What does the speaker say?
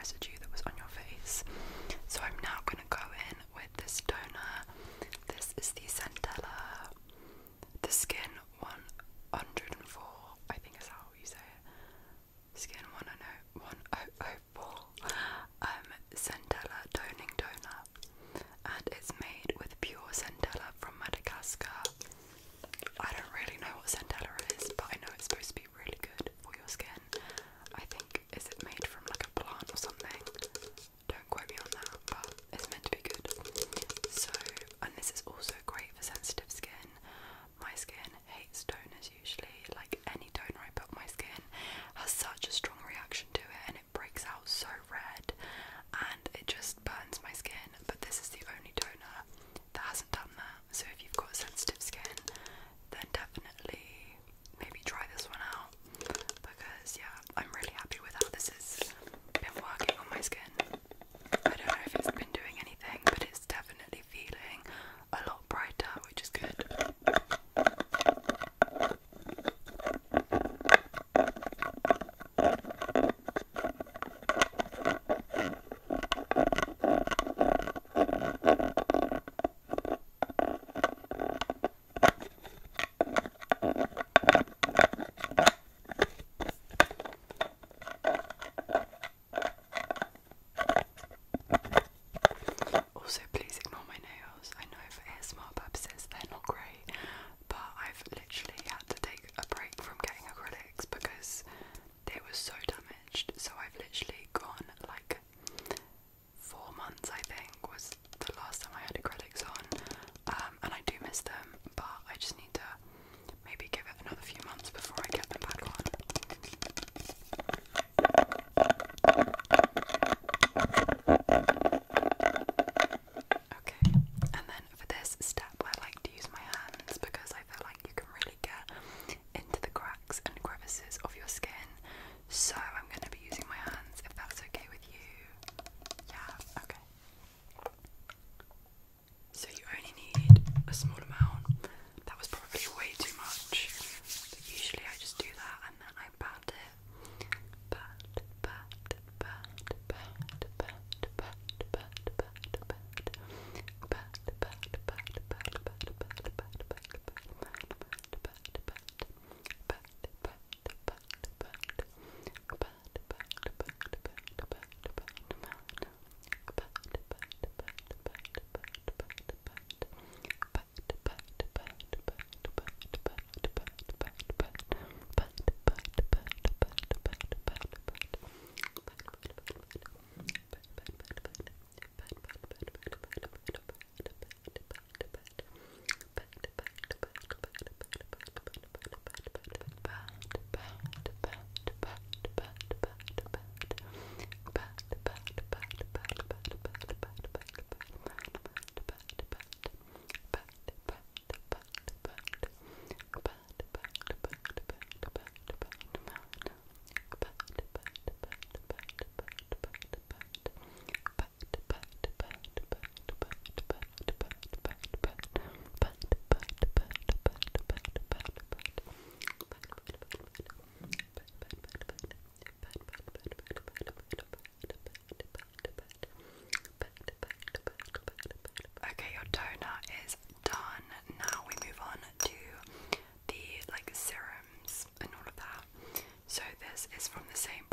residue that was on your face. So I'm now going to go in with this toner. This is the Centella, the Skin 104, I think is how you say it. Skin 1004. Centella Toning Toner. And it's made with pure Centella from Madagascar. I don't really know what Centella is, but I know it's supposed to be really good for your skin. I think, is it made from like a plant or something? Don't quote me on that, but it's meant to be good. So, and this is also great for sensitive skin. My skin hates toners usually. Like any toner I put on my skin has such a strong reaction to it, and it breaks out so red, and it just burns my skin. But this is the only toner that hasn't done that. So if you've got sensitive skin, then definitely maybe try this one out, because yeah, I'm really happy with how this has been working on my skin. I don't know if it's been doing anything, but it's definitely feeling a lot brighter, which is good. Also, please ignore my nails. I know for ASMR purposes they're not great, but I've literally had to take a break from getting acrylics because they were so damaged. So I've literally gone like 4 months, I think, was the last time I had acrylics on. And I do miss them, but I just need to maybe give it another few months before I get them back on. Okay, and then for this step I like to use my hands because I feel like you can really get into the cracks and crevices of your skin. So I'm going to be using my hands, if that's okay with you. Yeah, okay. So you only need a small amount. That was probably way too much. But usually I just do that and then I pat it. Pat, pat, pat, pat, pat, pat, pat, Okay, your toner is done. Now we move on to the like serums and all of that. So this is from the same